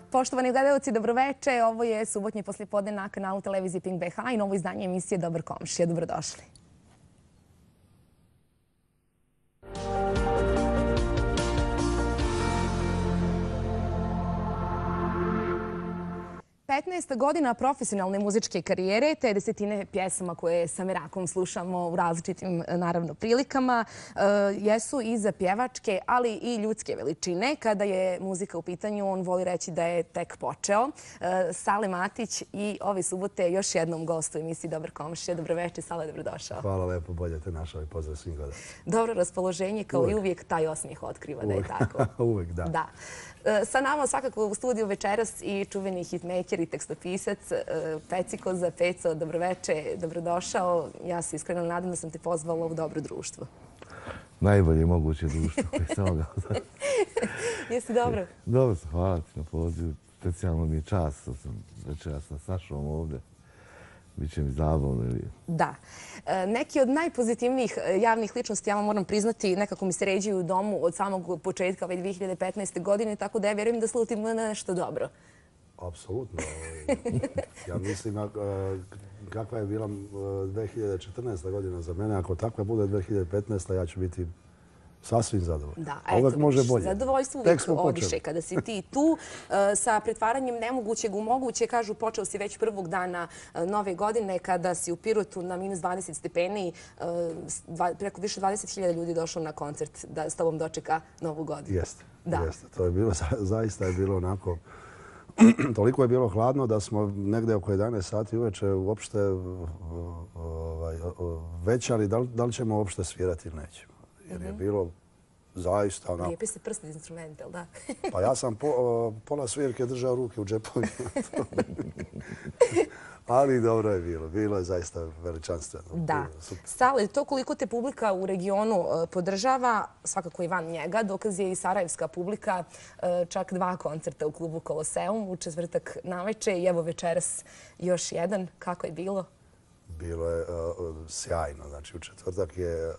Poštovani gledalci, dobroveče. Ovo je subotnje poslijepodne na kanalu televizije Pink BH i novo izdanje emisije Dobar komšija. Dobrodošli. Petnaest godina profesionalne muzičke karijere, te desetine pjesama koje sa Merakom slušamo u različitim, naravno, prilikama, jesu i za pjevačke, ali i ljudske veličine. Kada je muzika u pitanju, on voli reći da je tek počeo. Sale Matić i ove subote još jednom gostu u emisiji Dobar komšija. Dobroveče, Sale, dobrodošao. Hvala lepo, bolje te našao i pozdrav svim gledalcima. Dobro raspoloženje, kao i uvijek, taj osmijeh otkriva da je tako. Uvijek, da. Da. Sa nama svakako u studiju večeras i čuveni hitmaker i tekstopisac Peciko za Peco. Dobroveče, dobrodošao. Ja se iskreno nadam da sam te pozvala u dobro društvo. Najbolje moguće društvo. Jesi dobro? Dobro sam, hvala ti na pozivu. Specijalno mi je čast što sam večeras sa Sašom ovdje. Biće mi zabavno. Da. Neki od najpozitivnijih javnih ličnosti, ja vam moram priznati, nekako mi se ređuju u domu od samog početka ove 2015. godine, tako da ja vjerujem da slutim na nešto dobro. Apsolutno. Ja mislim kakva je bila 2014. godina za mene. Ako takva bude 2015. ja ću biti sasvim zadovoljno. Da, uvijek može bolje. Zadovoljstvo uvijek odiše kada si ti tu. Sa pretvaranjem nemogućeg u moguće, kažu, počeo si već prvog dana nove godine kada si u Pirotu na minus 20 stepeni, preko više 20.000 ljudi došlo na koncert da s tobom dočeka novu godinu. Jeste, jeste. To je bilo, zaista je bilo onako, toliko je bilo hladno da smo negde oko 11 sati uveče uopšte većali da li ćemo uopšte svirati ili nećemo. Jer je bilo zaista onako... Lijepi se prsti iz instrumenta, ili da? Pa ja sam pola svirke držao ruke u džepovima. Ali dobro je bilo. Bilo je zaista veličanstveno. Da. Sale, to koliko te publika u regionu podržava, svakako i van njega, dokaz je i sarajevska publika, čak 2 koncerta u klubu Koloseum, u četvrtak naveče i evo večeras još jedan. Kako je bilo? Bilo je sjajno. Znači, u četvrtak je...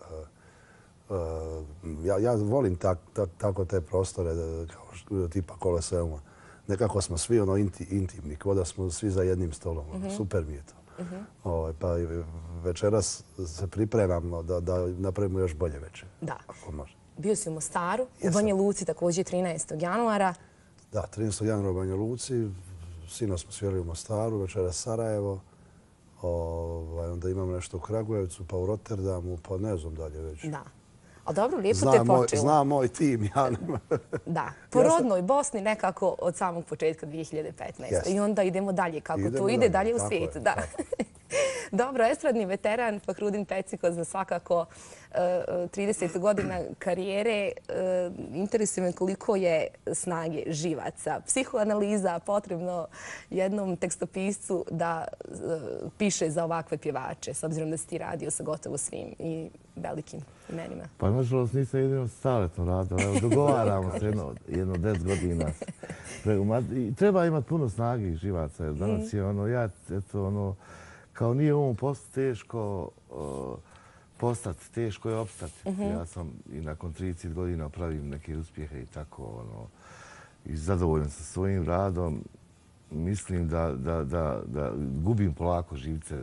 Ja volim tako te prostore kao tipa Koloseuma. Nekako smo svi intimni, kao da smo svi za jednim stolom. Super mi je to. Pa večeras se pripremamo da napravimo još bolje večer. Da. Bio si u Mostaru, u Banja Luci također 13. januara. Da, 13. januara u Banja Luci. Sinoć smo svirali u Mostaru, večeras Sarajevo. Onda imamo nešto u Kragujevcu, pa u Rotterdamu, pa ne znam dalje već. Da. Ali dobro, lijepo te počelo. Zna moj tim, ja nema. Da, po rodnoj Bosni nekako od samog početka 2015. I onda idemo dalje, kako to ide dalje u svijetu. Dobro, estradni veteran Fahrudin Peciko za svakako 30 godina karijere. Interesuje me koliko je snage živaca, psihoanaliza potrebno jednom tekstopiscu da piše za ovakve pjevače, s obzirom da si ti radio sa gotovo svim i velikim imenima. Pa nažalost nisam jedino Saletom radio. Dogovaramo se jedno 10 godina. Treba imati puno snage i živaca. Danas je ono, kao nije ovom poslu teško postati, teško je opstati. Ja sam i nakon 30 godina pravim neke uspjehe i tako. I zadovoljan sa svojim radom. Mislim da gubim polako živce.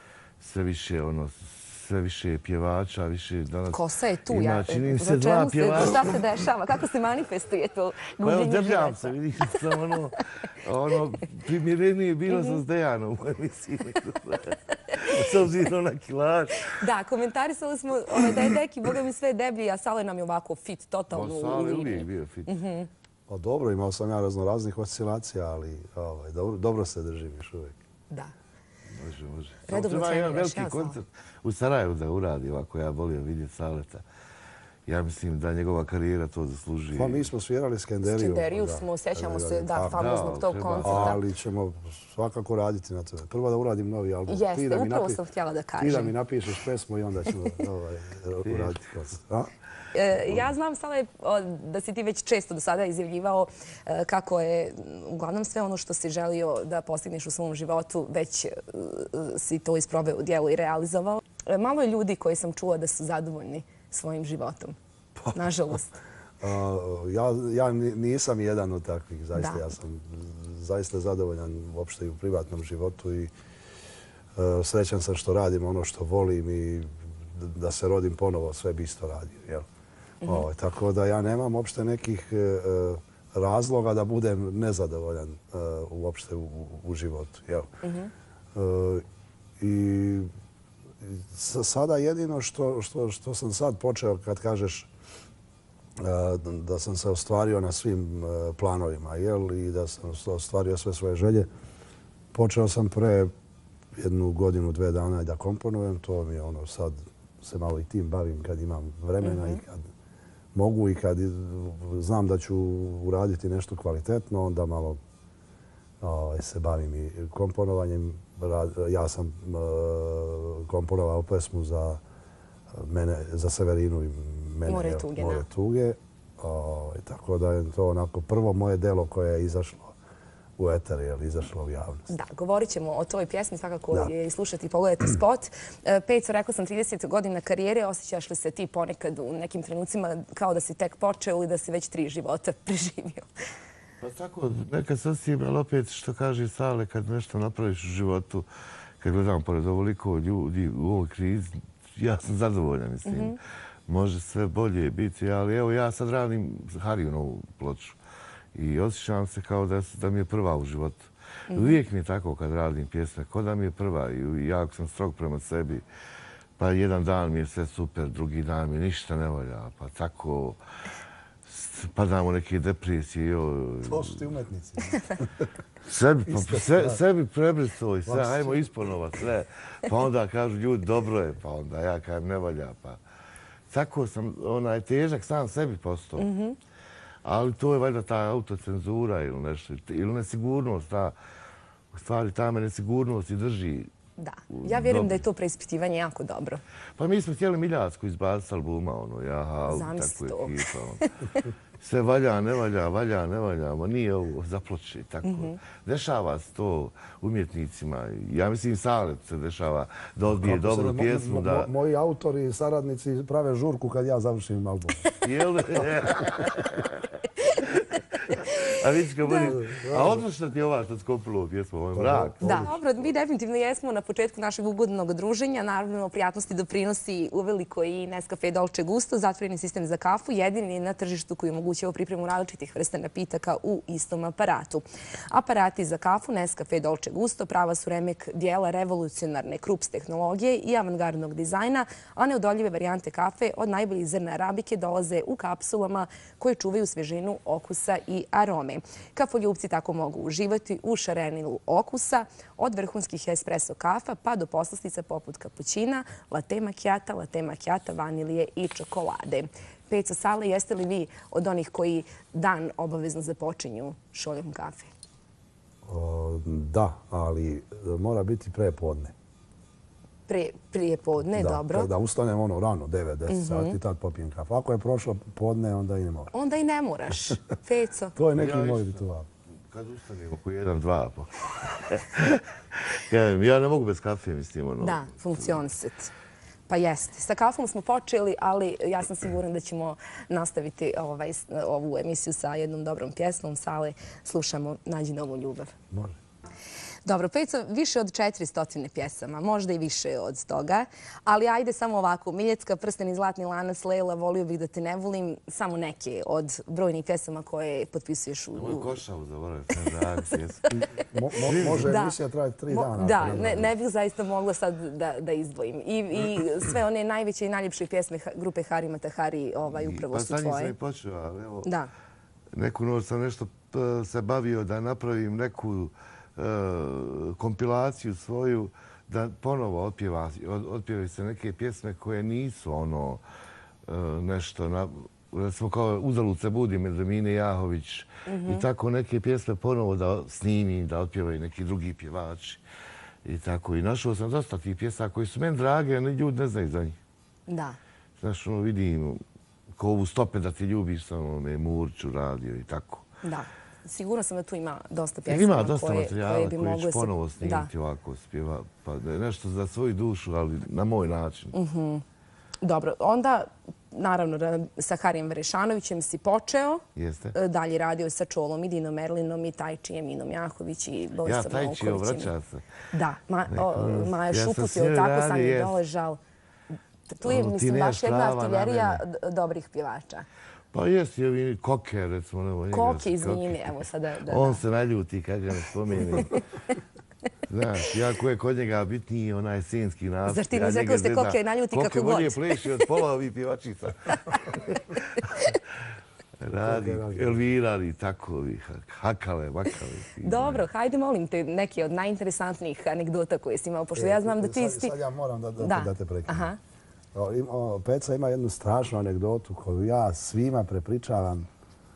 Sve više pjevača, više danas... Kosa je tu, ja. Čini se 2 pjevača. Šta se dešava? Kako se manifestuje to gubljenje živaca? Državam se, vidim sam primjerenije bilo sa Zdejanom u emisiji. S obzirom na kilaž. Da, komentarisali smo da je Deki, boga mi sve deblji, a Sale nam je ovako fit, totalno u Sale uvijek bio fit. Pa dobro, imao sam ja raznoraznih oscilacija, ali dobro se držim još uvijek. Da. Može. Treba jedan veliki koncert u Sarajevu da uradi ovako. Ja volio vidjeti Saleta. Ja mislim da njegova karijera to zaslužuje. Pa mi smo svirali Skenderiju. Skenderiju smo, sjećamo se, famoznog tog koncerta. Ali ćemo svakako raditi na tome. Prvo da uradim novi album. Jeste, upravo sam htjela da kažem. Ti da mi napišeš pesmu i onda ćemo uraditi koncert. Ja znam, Sale, da si ti već često do sada izjavljivao kako je uglavnom sve ono što si želio da postigneš u svom životu, već si to isprobao u dijelu i realizovao. Malo je ljudi koji sam čula da su zadovoljni svojim životom. Nažalost. Ja nisam jedan od takvih, zaista. Ja sam zaista zadovoljan uopšte i u privatnom životu i srećan sam što radim ono što volim i da se rodim ponovo, sve bi isto radio. Tako da ja nemam uopšte nekih razloga da budem nezadovoljan uopšte u životu. I sada jedino što sam sad počeo, kad kažeš da sam se ostvario na svim planovima i da sam ostvario sve svoje želje, počeo sam pre 1 godinu, 2 dana da komponujem. To mi je sad se malo i tim bavim kad imam vremena i kad mogu i kad znam da ću uraditi nešto kvalitetno, onda malo se bavim i komponovanjem. Ja sam komponovao pesmu za Severinu i mene, More tuge. Tako da je to onako prvo moje delo koje je izašlo u eter, izašlo u javnost. Da, govorit ćemo o toj pjesmi, svakako je i slušati i pogledati spot. Peco, rekla sam 30 godina karijere, osjećaš li se ti ponekad u nekim trenucima kao da si tek počeo ili da si već 3 života preživio? Pa tako, nekad se osjećam, ali opet što kaže Sale, kad nešto napraviš u životu, kad gledam pored ovoliko ljudi u ovoj krizi, ja sam zadovoljan, mislim. Može sve bolje biti, ali evo ja sad radim Hariju novu ploču i osjećam se kao da mi je prva u životu. Uvijek mi je tako kad radim pjesme, kao da mi je prva i jako sam strog prema sebi. Pa jedan dan mi je sve super, drugi dan mi ništa ne valja, pa tako padamo neke depresije. To su ti umetnici. Sebi prebrisao i sve, hajmo isponovat sve. Pa onda kažu ljudi dobro je, pa onda ja kažem ne valja. Tako sam težak sam sebi postao. Ali to je valjda ta autocenzura ili nešto, ili nesigurnost. U stvari ta me nesigurnost i drži. Da, ja vjerujem da je to preispitivanje jako dobro. Pa mi smo htjeli Miljacku izbaciti albuma, Zamisli to. Sve valja, ne valja, ma nije ovo za ploče, tako. Dešava se to umjetnicima. Ja mislim Salet se dešava da odbije dobru pjesmu. Moji autori i saradnici prave žurku kad ja završim album. Jel? A vidiš kad budi... A odlična ti je ova što skopilo u pjesmu, ovo je mrak. Da, dobro, mi definitivno jesmo na početku našeg ugodnog druženja. Naravno, prijatnosti doprinosi uveliko i Nescafe Dolce Gusto, zatvoreni sistem za kafu, jedini na tržištu koji omogućava pripremu različitih vrsta napitaka u istom aparatu. Aparati za kafu Nescafe Dolce Gusto prava su remek dijela revolucionarne Krups tehnologije i avangardnog dizajna, a neodoljive varijante kafe od najboljih zrna arabike dolaze u kapsulama koje čuvaju svežinu okusa i arome. Kafoljupci tako mogu uživati u šarenilu okusa od vrhunskih espresso kafa pa do poslastica poput kapućina, latte macchiata, vanilije i čokolade. Peco, Sale, jeste li vi od onih koji dan obavezno započinju šoljom kafe? Da, ali mora biti pre podne. Prije podne, dobro. Da ustanem rano, 9-10 sati, tad popijem kafu. Ako je prošlo podne, onda i ne moram. Onda i ne moraš, Peco. To je neki moj ritual. Kad ustanem oko 1-2, ja ne mogu bez kafe, mislim. Da, funkcionisati. Pa jeste. Sa kafom smo počeli, ali ja sam siguran da ćemo nastaviti ovu emisiju sa jednom dobrom pjesmom. Sale, slušamo Nađi novu ljubav. Može. Dobro, Peco, više od 400 pjesama, možda i više od toga, ali ajde samo ovako. Miljecka, Prsten i zlatni lanac, Lejla, Volio bih da te ne volim, samo neke od brojnih pjesama koje potpisuješ u... Moju košavu zaboravim. Može emisija trajati 3 dana. Da, ne bih zaista mogla sad da izdvojim. I sve one najveće i najljepše pjesme grupe Hari Matahari upravo su tvoje. Pa sa njim sam i počeo, ali evo, neku noć sam nešto se bavio da napravim neku kompilaciju svoju, da ponovo otpjevaju se neke pjesme koje nisu nešto, recimo kao Uzalud se budim, Eldemine Jahović i tako neke pjesme ponovo da snimim, da otpjevaju neki drugi pjevači i tako. I našao sam dosta tih pjesa koji su meni drage, a ljudi ne znaju za njih. Da. Znaš, vidim ko ovu Stope da ti ljubiš, samo Murču radio i tako. Da. Sigurno sam da tu ima dosta pjesama ima dosta materijala koji ću ponovo snimiti ovako spjeva. Pa nešto za svoju dušu, ali na moj način. Dobro, onda naravno, sa Harijem Verešanovićem si počeo. Jeste. Dalje radio sa Čolom i Dinom Erlinom i Tajčijem, Minom Jahović i Borisom Novkovićem. Ja, Tajčije vraća se. Da, Maja Šuput je tako sam je doležal. Tu je, mislim, baš jedna artiljerija dobrih pjevača. Pa jesi, ovi Koke, recimo. Koke, izvini, evo sada. On se naljuti kad ga ne spomeni. Znaš, jako je kod njega bitniji onaj scenski nastup. Zar ti ne rekao ste Koke naljuti kako god? Koke bolje pleši od pola ovih pjevačica. Radi, Elvirali, takovi, Hakale, Vakale. Dobro, hajde molim te neke od najinteresantnijih anegdota koje si imao, pošto ja znam da ti... Sad ja moram da te prekinem. Peca ima jednu strašnu anegdotu koju ja svima prepričavam.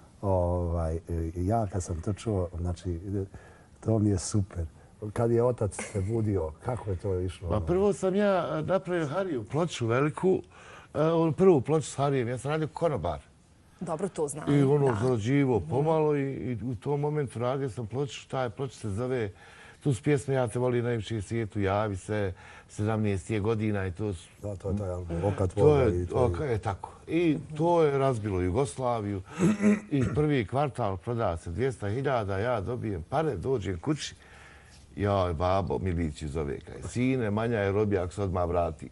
Ja kad sam to čuo, znači, to mi je super. Kad je otac se budio, kako je to išlo? Pa prvo sam ja napravio Hariju ploču veliku, prvu ploču s Harijem. Ja sam radio konobar. Dobro, to znam. I ono zarađivo pomalo i u tom momentu radio sam ploču. Ta ploča se zove, tu su pjesme Ja te volim najviše u svijetu, Javi se, 17 godina i to su... Da, to je taj album, Oka tvoga i to je tako. I to je razbilo Jugoslaviju i prvi kvartal proda se 200.000, ja dobijem pare, dođem kući. Joj, babo, Milić zove, kaj, sine, Manja je robijak, se odmah vrati.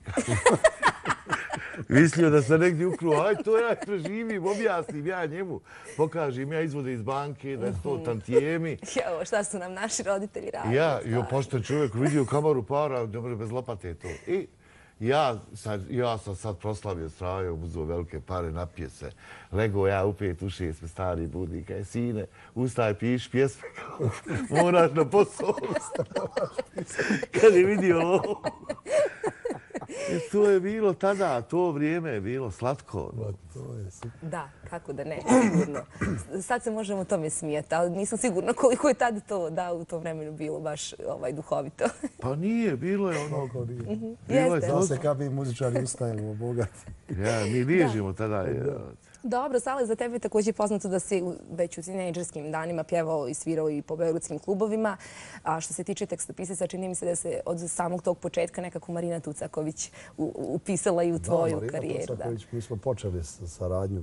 Mislio da sam negdje ukruo, aj to ja preživim, objasnim ja njemu, pokažem ja izvode iz banke, da je to tantijemi. Evo, šta su nam naši roditelji radili? Ja, pošto čovjek vidio kamaru para, dobro, bez lopate to. I ja sam sad proslavio straju, uzeo velike pare, napije se. Lego ja u 5, u 6 me stari budi, kaj, sine, ustaj, piši pjesme, moraš na posao. Kad je vidio ovo. To je bilo tada, to vrijeme je bilo slatko. Da, kako da ne, sigurno. Sad se možemo tome smijeti, ali nisam sigurna koliko je tada to da u tom vremenu bilo baš duhovito. Pa nije, bilo je ono... Zna se kad mi muzičari ustajemo, bogati. Ja, mi liježimo tada. Dobro, Sale, za tebe je također poznato da si već u tinejdžerskim danima pjevao i svirao i po beogradskim klubovima. A što se tiče tekstopisaca, čini mi se da se od samog tog početka nekako Marina Tucaković upisala i u tvoju karijeru. Da, Marina Tucaković, mi smo počeli saradnju.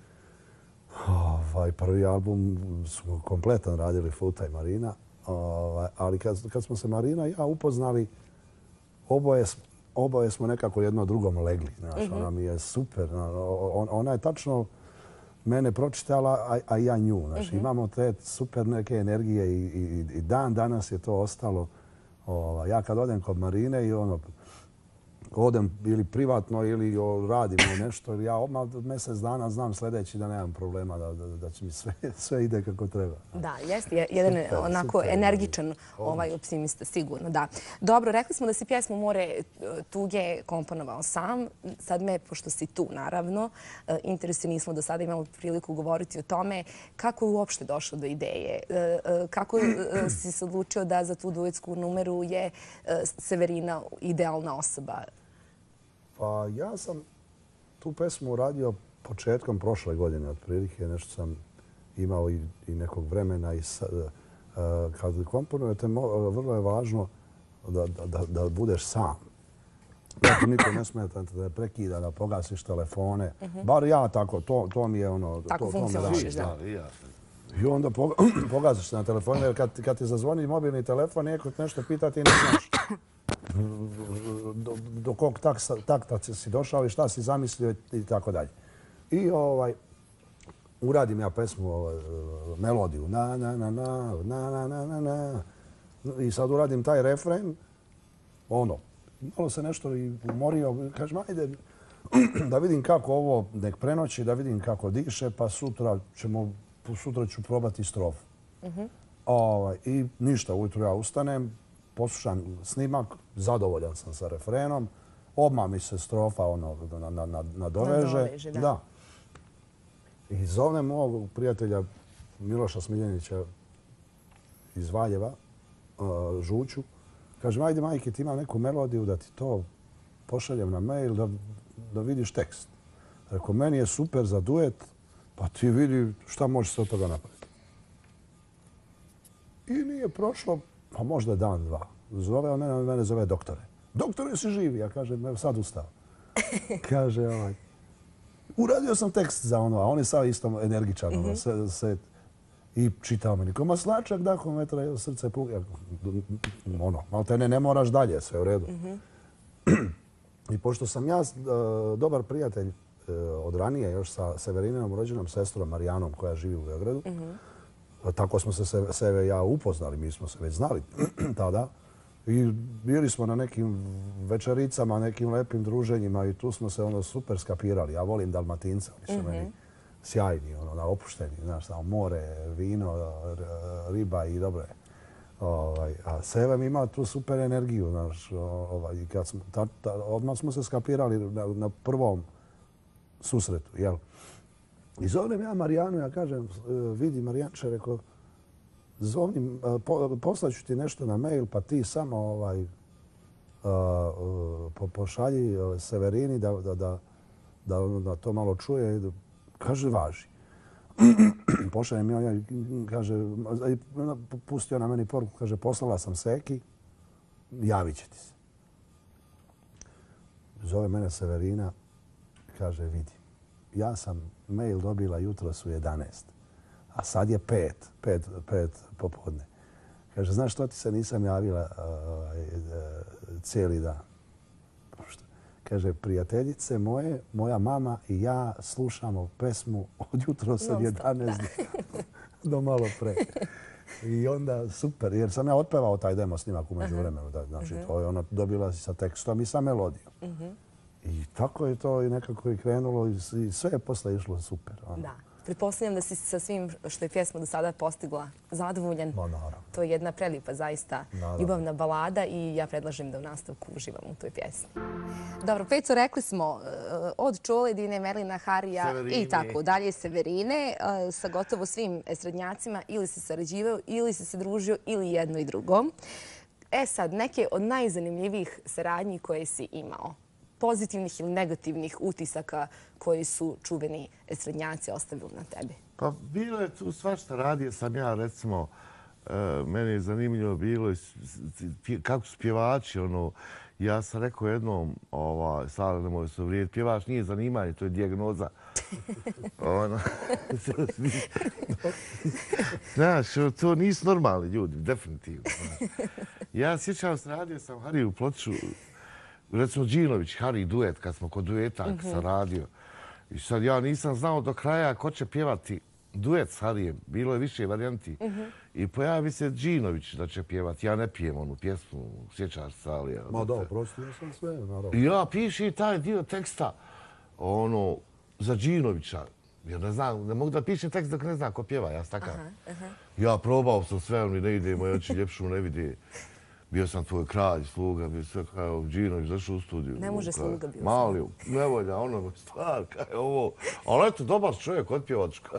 Prvi album smo kompletan radili Futa i Marina. Ali kad smo se Marina i ja upoznali, oboje smo nekako jedno drugom legli. Ona mi je super. Ona je tačno mene pročitala, a ja nju. Imamo te super neke energije i dan danas je to ostalo. Ja kad odem kod Marine i odem ili privatno ili radimo nešto, ja odmah mjesec dana znam sljedeći da nemam problema, da će mi sve ide kako treba. Da, jeste. Jedan onako energičan optimista, sigurno, da. Dobro, rekli smo da si pjesmu More tuge komponovao sam. Sad me, pošto si tu, naravno, interesuje, nismo do sada imali priliku govoriti o tome, kako je uopšte došlo do ideje? Kako si se odlučio da za tu duetsku numeru je Severina idealna osoba? Pa ja sam tu pesmu uradio početkom prošle godine, otprilike. Nešto sam imao i nekog vremena. Kad komponujete, vrlo je važno da budeš sam. Dakle, niko ne smeta da prekida, da pogasiš telefone. Bar ja tako, to mi je ono... Tako funkcioniš, da. I onda pogasiš se na telefonu, jer kad ti zazvoni mobilni telefon, neko nešto pita, ti ne znaš do kog takta si došao i šta si zamislio i tako dalje. I uradim ja pesmu, melodiju, na, na, na, na, na, na, na, na, na. I sad uradim taj refren, malo se nešto i umorio, kažem, ajde da vidim kako ovo nek prenoći, da vidim kako diše, pa sutra ću probati strofu. I ništa, ujutru ja ustanem, poslušam snimak, zadovoljan sam sa refrenom, odmah mi se strofa nadoveže. Da. I zovnem mog prijatelja Miloša Smiljanića iz Valjeva, Žuću. Kažem, ajde majke, ti imam neku melodiju da ti to pošaljem na mail da vidiš tekst. Rekao, meni je super za duet, pa ti vidi šta možeš se od toga napraviti. I nije prošlo, pa možda dan, dva. Zove on mene zove doktore. Doktore, si živi? Ja kažem, evo sad ustao. Kaže, uradio sam tekst za ono, a on je sad isto energičan. I čitao meni, ko maslačak, dahometra, srce puga. Malo te ne moraš dalje, sve u redu. I pošto sam ja dobar prijatelj od ranije, još sa Severininom rođenom sestrom Marijanom koja živi u Beogradu, tako smo se Seve i ja upoznali, mi smo se već znali tada. I bili smo na nekim večericama, nekim lepim druženjima i tu smo se super skapirali. Ja volim Dalmatinca, oni su meni sjajni, opušteni, znaš, more, vino, riba i dobro je. A Seva mi ima tu super energiju, znaš, odmah smo se skapirali na prvom susretu, jel? I zovem ja Marijanu, ja kažem, vidi Marijanče, rekao, zovnim, poslaću ti nešto na mail, pa ti samo pošalji Severini da to malo čuje. Kaže, važi. Pošaljem ja, kaže, pustio na meni poruku, kaže, poslala sam Seki, javit će ti se. Zove mene Severina, kaže, vidi, ja sam mail dobila jutros u 11. A sad je 5 popodne. Kaže, znaš što ti se nisam javila cijeli dan? Kaže, prijateljice moje, moja mama i ja slušamo pesmu od jutros od 11 do malo pre. I onda super, jer sam ja otpevao taj demo snimak umeđu vremenu. Znači, to je ona dobila sa tekstom i sa melodijom. I tako je to i nekako i krenulo i sve je posle išlo super. Da. Pretpostavljam da si sa svim što je pjesma do sada postigla zadovoljan. To je jedna prelijepa, zaista ljubavna balada i ja predlažem da u nastavku uživamo u toj pjesmi. Dobro, Peco, rekli smo od Čole, Dine, Merlina, Harija i tako dalje, Severine, sa gotovo svim estradnjacima ili si sarađivao, ili si se družio, ili jedno i drugo. E sad, neke od najzanimljivijih saradnji koje si imao, pozitivnih ili negativnih utisaka koji su čuveni estradnjaci ostavili na tebi? Pa bilo je tu svašta. Radio sam ja, recimo, meni je zanimljivo bilo kako su pjevači, ja sam rekao jednom, sada ne mogu se uvrijediti, pjevač nije zanimanje, to je dijagnoza. Znaš, to nisu normalni ljudi, definitivno. Ja sjećam se, radio sam Hariju Ploču, recimo Đinović, Hari duet, kad smo kod dueta sam radio. I sad ja nisam znao do kraja ko će pjevati duet s Harijem. Bilo je više varijanti. I pojavi se Đinović da će pjevati. Ja ne pijem onu pjesmu, sjećaš se, ali... Ma da, prosto ja sam sve, naravno. I ja piši taj dio teksta za Đinovića. Jer ne znam, ne mogu da pišem tekst dok ne znam ko pjeva, ja stakav. Ja probao sam sve, oni ne ide, moje oči ljepšu ne vide. Bio sam tvoj kralj, sluga, bio sve kao Đinović, zašao u studiju. Ne može sluga bio. Mali, nevolja, stvar, kaj je ovo. Ali eto, dobar čovjek, otpjevačka.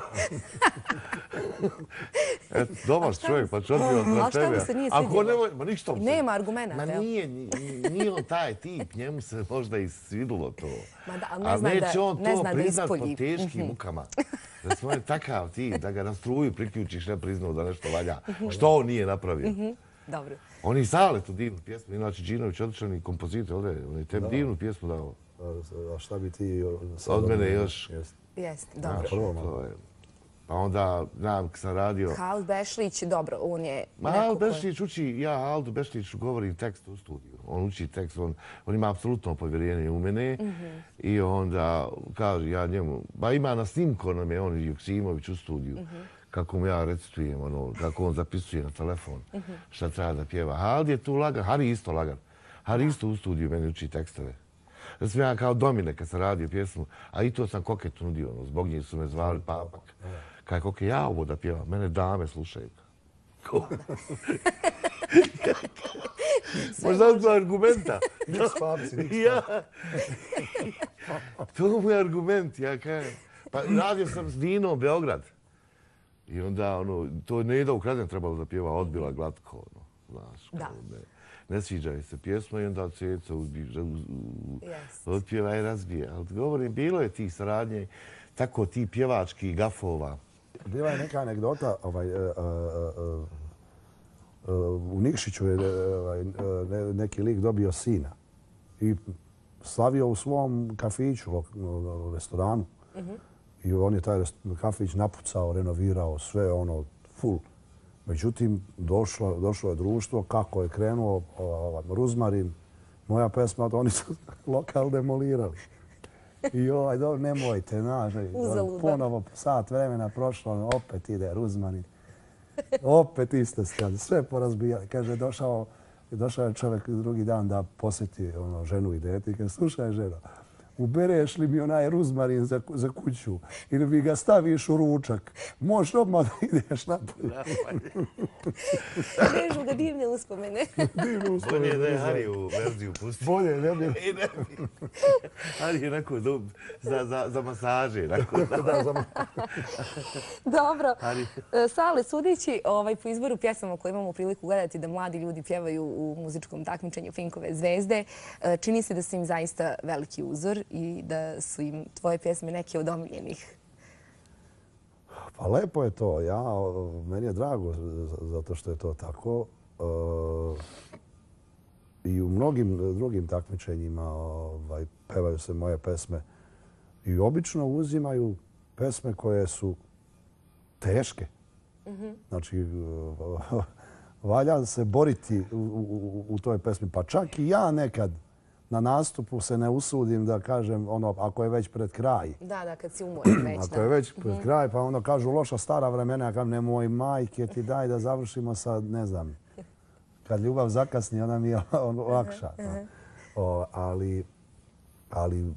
Eto, dobar čovjek, pa će otpjevat na tebe. A šta mu se nije svidjelo? Ma ništa mu se. Nema argumenta. Ma nije on taj tip, njemu se možda i svidilo to. Ali neće on to priznat po teškim mukama. Da smo je takav tip, da ga na struju priključiš, ne priznao da nešto valja. Što on nije napravio? Dobro. Oni stale tu divnu pjesmu. Inače, Đinović odličan i kompozitor. On je tebi divnu pjesmu dao. A šta bi ti... Od mene još. Jeste, dobro. Pa onda, znam, kad sam radio... Halid Bešlić, dobro, on je... Halid Bešlić uči, ja Halidu Bešliću govorim tekst u studiju. On uči tekst, on ima apsolutno povjerenje u mene. I onda kaže ja njemu, ba ima na snimku nam je on i Joksimović u studiju. Kako mu ja recitujem, kako on zapisuje na telefon, šta treba da pjeva. Halid je tu lagan, Hari isto lagan. Hari isto u studiju meni uči tekstove. Da sam ja kao Domine kad sam radio pjesmu, a i to sam Koketu nudio, zbog njih su me zvali Papak. Kaj Koke, ja ovo da pjevam, mene dame slušaju. Možda to argumenta. To mu je argument, ja kažem. Pa radio sam s Dinom Beograd. I onda, to ne ide ukraden trebalo da pjeva, odbila glatko, znaš. Ne sviđa mi se pjesma i onda Ceca odpjeva i razbije. Ali govorim, bilo je tih saradnje, tako ti pjevačkih gafova. Bila je neka anegdota, u Nikšiću je neki lik dobio sina i slavio u svom kafiću, restoranu. I on je taj kafić napucao, renovirao, sve ono, full. Međutim, došlo je društvo, kako je krenuo Ruzmarin, moja pesma, oni su lokal demolirali. I dobro, nemojte, znaš, ponovo sat vremena prošlo, opet ide Ruzmarin. Opet iste stvari, sve porazbijali. Kaže, došao je čovjek drugi dan da posjeti ženu i dete i kaže, slušaj ženo, ubereš li mi onaj Ruzmarin za kuću ili mi ga staviš u ručak, možeš odmah da ideš napolje. Režu ga divne uspomene. Bolje da je Hariju verziju pustio. Bolje, ne bi. Harij je onako za masaže. Dobro. Sale, sudeći po izboru pjesama koje imamo priliku gledati da mladi ljudi pjevaju u muzičkom takmičenju Finkove zvezde, čini se da su im zaista veliki uzor i da su im tvoje pjesme neke od omiljenih. Pa lepo je to. Meni je drago zato što je to tako. I u mnogim drugim takmičenjima pevaju se moje pesme. I obično uzimaju pesme koje su teške. Znači, valja se boriti u toj pesmi. Pa čak i ja nekad na nastupu se ne usudim da kažem ako je već pred kraj. Da, kad si umoran već. Ako je već pred kraj, pa onda kažu loša stara vremena, ja kažem nemoj majke ti daj da završimo sa, ne znam, kad ljubav zakasni, ona mi je lakša. Ali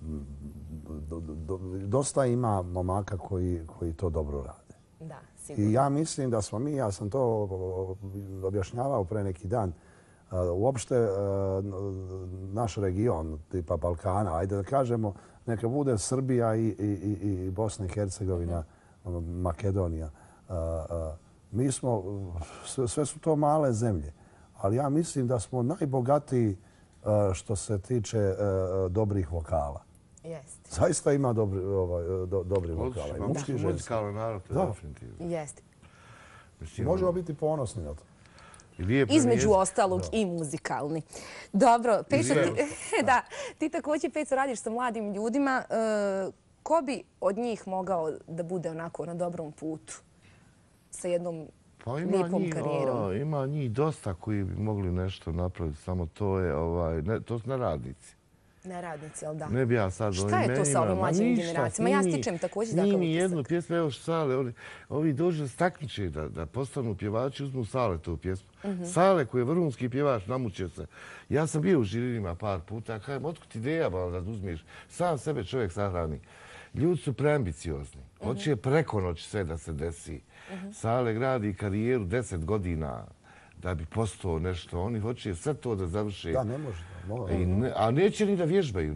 dosta ima momaka koji to dobro rade. Da, sigurno. I ja mislim da smo mi, ja sam to objašnjavao pre neki dan, uopšte naš region, tipa Balkana, ajde da kažemo, neka bude Srbija i Bosna i Hercegovina, Makedonija. Mi smo, sve su to male zemlje, ali ja mislim da smo najbogatiji što se tiče dobrih vokala. Jeste. Zaista ima dobri vokala. I muški i ženski. Muzikalan narod, definitivno. Jeste. Možemo biti ponosni na to. Između ostalog i muzikalni. Dobro, Pečo, ti također, Peco, radiš sa mladim ljudima. Ko bi od njih mogao da bude onako na dobrom putu sa jednom lijepom karijerom? Ima njih dosta koji bi mogli nešto napraviti, samo to su neradnici. Neradnici, ali da. Ne bi ja sad... Šta je to sa ovim mlađim generacijama? Ja stičem također takav utisak. Snimi jednu pjesmu, evo Sale, ovi dođu s takmiče da postanu pjevači, uzmu Sale tu pjesmu. Sale koji je vrhunski pjevač, namučio se. Ja sam bio u žiririma par puta, kajem, otkud ideja da uzmiješ? Sam sebe čovjek sahrani. Ljudi su preambiciozni. Hoće preko noći sve da se desi. Sale gradi karijeru 10 godina da bi postao nešto. Oni hoće sve to da završe. Da, ne može. A neće ni da vježbaju.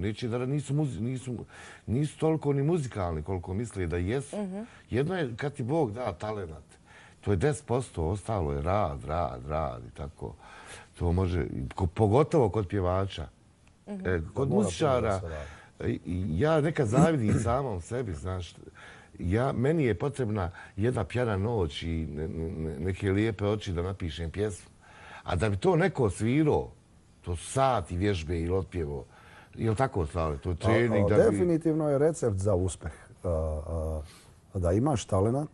Nisu toliko ni muzikalni koliko misle da jesu. Jedno je kad ti Bog da talenat. To je 10%, ostalo je rad i tako. To može, pogotovo kod pjevača. Kod muzičara, ja nekad zavidim samom sebi, znaš. Meni je potrebna jedna pjana noć i neke lijepe oči da napišem pjesmu. A da bi to neko svirao, to su sati vježbe ili otpjevo. Je li tako stvari? To je trening da bi... Definitivno je recept za uspeh. Da imaš talenat,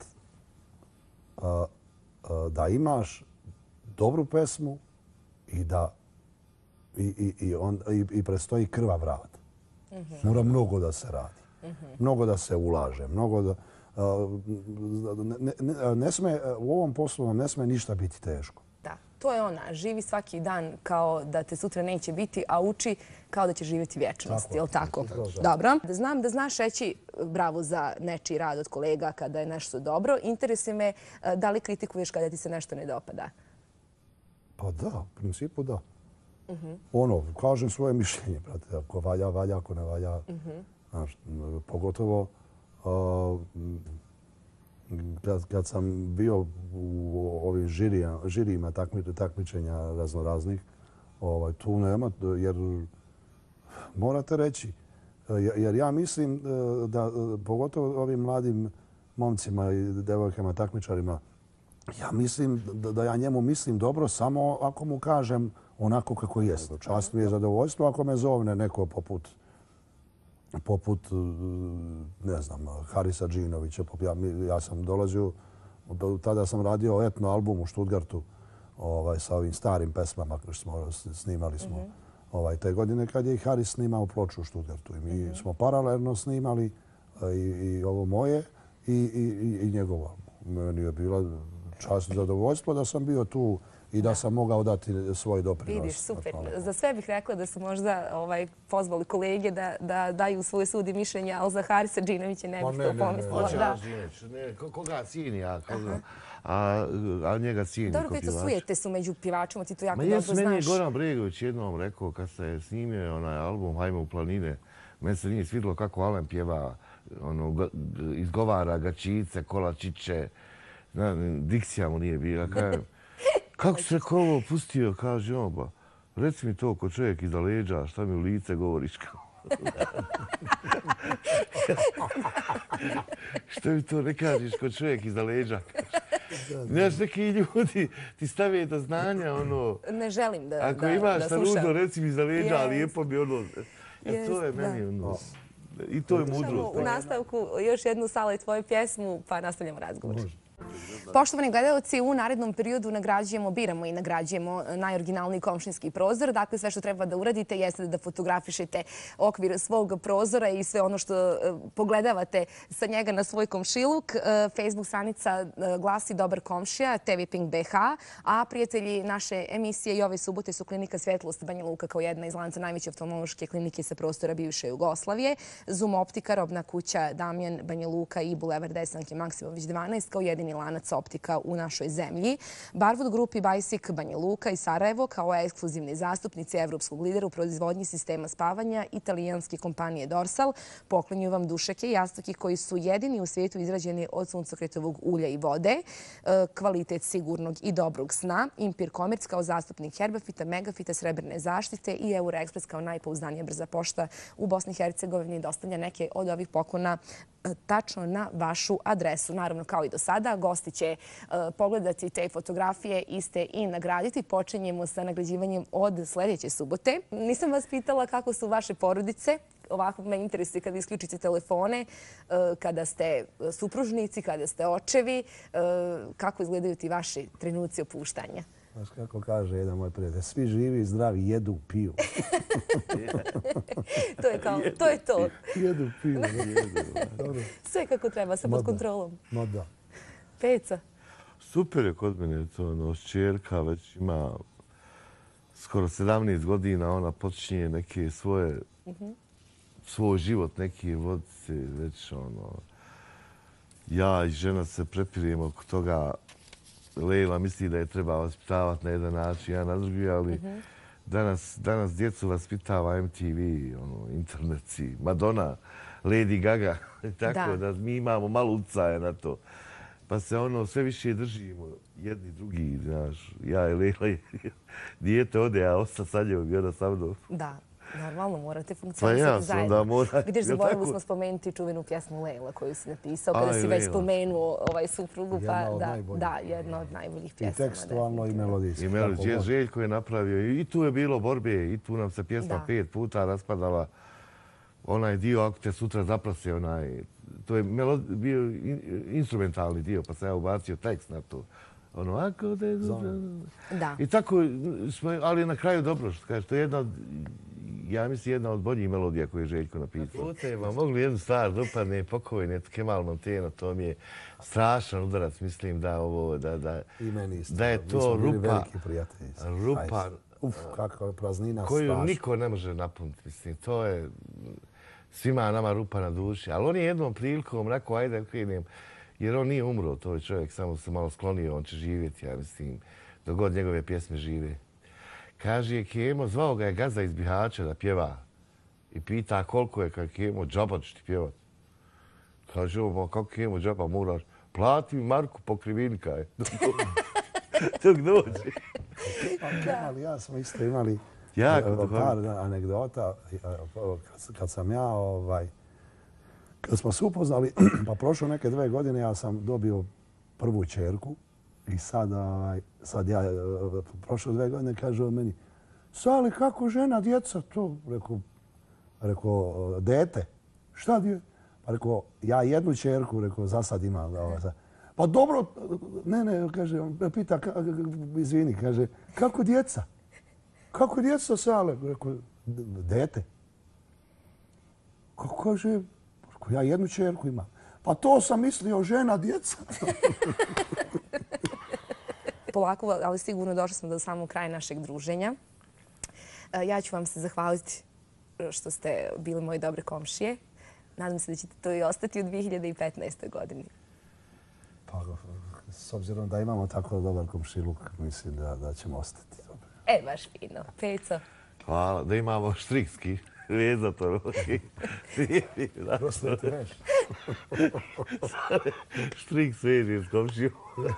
da imaš dobru pesmu i predstoji krvav rad. Mora mnogo da se radi. Mnogo da se ulaže, mnogo da... U ovom poslu vam ne sme ništa biti teško. Da, to je ona. Živi svaki dan kao da te sutra neće biti, a uči kao da će živjeti vječnost. Je li tako? Dobro. Znam da znaš reći bravo za nečiji rad od kolega kada je nešto dobro. Interesuje me da li kritikuješ kada ti se nešto ne dopada? Pa da, u principu da. Kažem svoje mišljenje, brate. Ako valja, valja, ako ne valja. Pogotovo kad sam bio u ovim žirijima takmičenja raznoraznih, tu nema, jer morate reći, jer ja mislim da pogotovo ovim mladim momcima i devojkama, takmičarima, ja mislim da ja njemu mislim dobro samo ako mu kažem onako kako jest. Čast mi je zadovoljstvo ako me zovne neko poput poput, ne znam, Harisa Džinovića. Ja sam dolazio, tada sam radio etno album u Stuttgartu sa ovim starim pesmama što snimali smo te godine kad je i Haris snimao ploču u Stuttgartu. I mi smo paralelno snimali i ovo moje i njegovo. Meni je bila čast i zadovoljstvo da sam bio tu i da sam mogao dati svoj doprinos. Vidiš, super. Za sve bih rekla da su možda pozvali kolege da daju svoje sud i mišljenja, ali za Harisa Džinovića ne bih to pomislila. Hoće Haris Džinović. Koga cijeni, a njega cijeni kao pjevač. Dobro, sujete su među pjevačima, ti to jako dobro znaš. Meni je Goran Bregović jednom rekao kad se snimio onaj album Hajmo u planine, meni se nije svidjelo kako Alen pjeva, izgovara gačice, kolačiće, dikcija mu nije bila. Kako se ovo pustio, kaže on, ba, reci mi to ko čovjek iza leđa, šta mi u lice govoriš kao. Što mi to ne kažeš ko čovjek iza leđa? Znaš, neki ljudi ti stave do znanja, ono... Ne želim da slušam. Ako imaš šta ružno, reci mi iza leđa, ali lijepo mi ono... To je meni ono... I to je mudrost. U nastavku još jednu Sala i tvoju pjesmu, pa nastavljamo razgovor. Poštovani gledalci, u narednom periodu biramo i nagrađujemo najoriginalniji komšinski prozor. Dakle, sve što treba da uradite jeste da fotografišete okvir svog prozora i sve ono što pogledavate sa njega na svoj komšiluk. Facebook stranica glasi Dobar komšija, TV Pink BH, a prijatelji naše emisije i ove subote su Klinika Svjetlost Banja Luka kao jedna iz lanca najveće oftalmološke klinike sa prostora bivše Jugoslavije, Zoom Optika, Robna kuća Damjan, Banja Luka i Bulevar Desanke Maksimović 12 kao jedini lanac optika u našoj zemlji. Barwood Group i Bajsik Banja Luka i Sarajevo kao ekskluzivni zastupnici evropskog lidera u proizvodnji sistema spavanja italijanske kompanije Dorsal poklanjuju vam dušeke i jastuke koji su jedini u svijetu izrađeni od suncokretovog ulja i vode, kvalitet sigurnog i dobrog sna, Impir Commerce kao zastupnik Herbafita, Megafita, Srebrne zaštite i Euroexpress kao najpouzdanija brza pošta u Bosni i Hercegovini dostavlja neke od ovih poklona tačno na vašu adresu. Naravno, kao i do sada, gosti će pogledati te fotografije iste i nagraditi. Počinjemo sa nagrađivanjem od sljedeće subote. Nisam vas pitala kako su vaše porodice. Ovako me interesuje kada isključite telefone, kada ste supružnici, kada ste očevi. Kako izgledaju ti vaši trenuci opuštanja? Znaš kako kaže jedan moj prijatelj, svi živi, zdravi, jedu, piju. To je to. Jedu, piju. Sve kako treba, sve pod kontrolom. No da. Peca. Super je kod mene to. Šćerka već ima skoro 17 godina. Ona počinje neke svoj život, neki vodci već ja i žena se prepirimo oko toga. Lejla misli da je treba vaspitavati na jedan način, ja na drugi, ali danas djecu vaspitava MTV, internet, Madonna, Lady Gaga, tako da mi imamo malo utjecaja na to. Pa se sve više držimo jedni drugi, znaš. Ja i Lejla, dijete ode, a osta sa njom i ona sa mnom. Da. Normalno, morate funkcionisati zajedno. Vidiš, zaboravili smo spomenuti čuvenu pjesmu Lejla koju si napisao kada si već spomenuo suprugu. Da, jedna od najboljih pjesama. I tekstualno i melodijski. I melodijski. Željko je napravio. I tu je bilo borbe. I tu nam se pjesma 5 puta raspadala. Onaj dio, ako te sutra zaprasi, to je bio instrumentalni dio, pa sam ja ubacio tekst na to. Ako te... I tako, ali na kraju dobro, što kažeš, to je ja mislim, jedna od boljih melodija koju je Željko napisao. Puteva, mogli jednu stvar da upadne pokojne Kemal Monteno, to mi je strašan udarac, mislim da je to rupa kakva praznina koju niko ne može napuniti. Mislim, to je svima nama rupa na duši, ali on je jednom prilikom rekao, ajde, krenem, jer on nije umro, to je čovjek, samo se malo sklonio, on će živjeti, ja mislim, dok god njegove pjesme žive. Kaže je Kemo, zvao ga je Gaza iz Bihaća da pjeva i pita koliko je, kaže Kemo, džaba ću ti pjevat. Kaže ovo, kako Kemo džaba moraš? Plati mi Marku pokrivinka je. Dok dođe. Ali ja smo isto imali par anegdota. Kad sam ja, kad smo se upoznali, pa prošlo neke 2 godine, ja sam dobio prvu ćerku. I sad ja, prošle 2 godine, kaže on meni, Sali, kako žena, djeca, to? Rekao, dete. šta dje? Pa rekao, ja jednu čerku, rekao, za sad imam. Pa dobro, ne, kaže, on pita, izvini, kaže, kako djeca? Kako djeca sale? Rekao, dete. Kako kaže, ja jednu čerku imam. Pa to sam mislio, žena, djeca. Polako, ali sigurno došli smo do samog kraja našeg druženja. Ja ću vam se zahvaliti što ste bili moji dobre komšije. Nadam se da ćete to i ostati u 2015. godini. Pa, s obzirom da imamo tako dobar komšiluk, mislim da ćemo ostati. Baš fino. Peco. Hvala, da imamo štrikski vezator. Prosto ti reš. Štrik sveži s komšiju.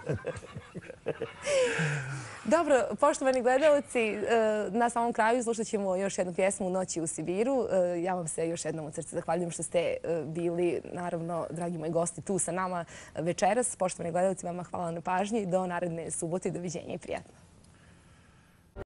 Dobro, poštovani gledalci, na samom kraju slušat ćemo još jednu pjesmu Noći u Sibiru. Ja vam se još jednom od srca zahvaljujem što ste bili, naravno, dragi moji gosti, tu sa nama večeras. Poštovani gledalci, vama hvala na pažnji. Do naredne subote. Doviđenja i prijatno.